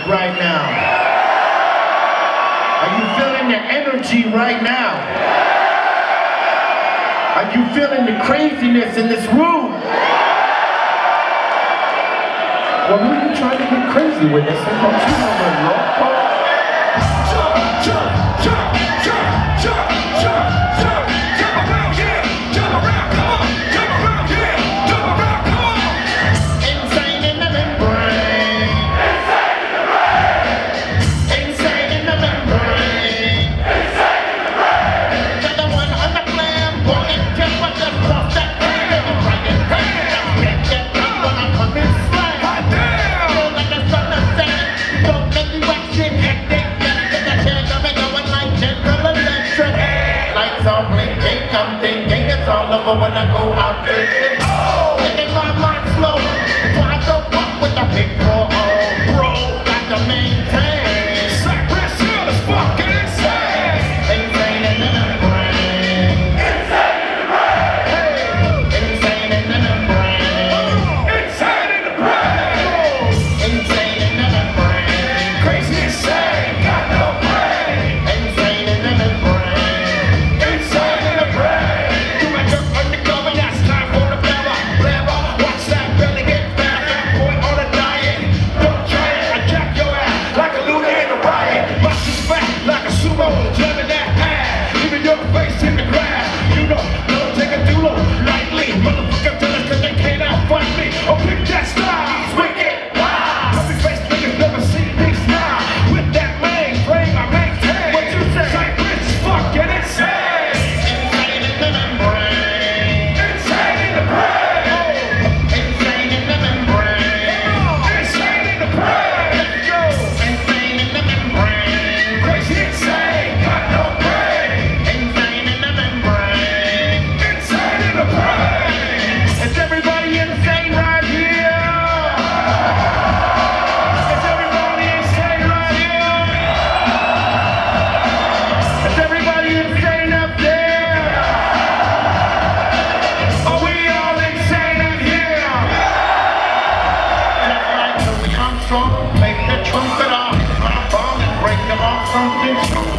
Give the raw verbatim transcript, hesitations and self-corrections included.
right now? Are you feeling the energy right now? Are you feeling the craziness in this room? Well, who are you trying to get crazy with? This ain't gonna you know the law. Jump, jump, jump, jump, jump, jump, jump, jump around, yeah, jump around, come on, jump around, yeah, jump around, come on. Insane in the membrane. Insane in the membrane. Insane in the membrane. You're the one on the glam, walking just what the stuff that came in the dragon. Get that thing when I come in slang. Hot damn! Feel like the sun of sand. Don't make me wax it, hectic. Lights on blinking, I'm thinking it's all over when I go out drinking. Oh, taking my mind slow, so I go up with the big bro. Bro, got to maintain. Cypress Hill is fucking insane. Insane in the membrane. Insane in the brain. Hey, insane in the membrane. Insane in the brain. Insane in the membrane. Crazy insane, got no brain. Insane in the membrane. Jamming that ass, leaving your face in the grass. You know, don't take it too low, lightly. Motherfucker jealous cause they can't outfight me. Oh, pick that style, it's wicked. Wow. Puppy face niggas never seen me smile. With that mainframe I maintain. What you say? Cypress is fucking insane. Insane in the membrane. Insane in the brain. Oh. Insane in the membrane. Oh. Insane in the brain. Let's go. Insane in the membrane. Crazy insane. Is everybody insane right here? Is everybody insane right here? Is everybody insane up there? Are we all insane up here? Just like Louis Armstrong, make the trumpet off, my bomb and break them off something.